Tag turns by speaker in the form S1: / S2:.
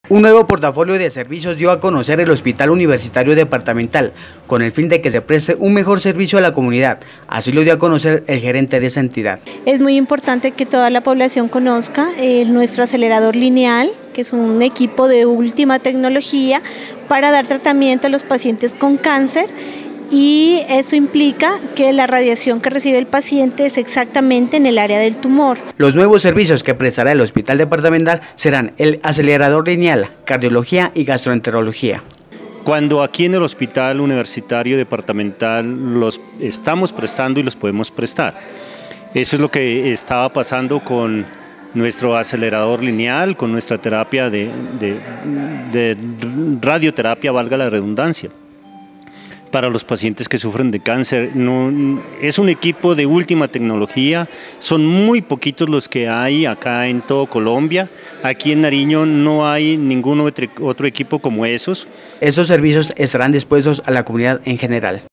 S1: Un nuevo portafolio de servicios dio a conocer el Hospital Universitario Departamental, con el fin de que se preste un mejor servicio a la comunidad. Así lo dio a conocer el gerente de esa entidad.
S2: Es muy importante que toda la población conozca nuestro acelerador lineal, que es un equipo de última tecnología para dar tratamiento a los pacientes con cáncer. Y eso implica que la radiación que recibe el paciente es exactamente en el área del tumor.
S1: Los nuevos servicios que prestará el Hospital Departamental serán el acelerador lineal, cardiología y gastroenterología.
S3: Cuando aquí en el Hospital Universitario Departamental los estamos prestando y los podemos prestar. Eso es lo que estaba pasando con nuestro acelerador lineal, con nuestra terapia de radioterapia, valga la redundancia, para los pacientes que sufren de cáncer. Es un equipo de última tecnología, son muy poquitos los que hay acá en todo Colombia. Aquí en Nariño no hay ningún otro equipo como esos.
S1: Esos servicios estarán dispuestos a la comunidad en general.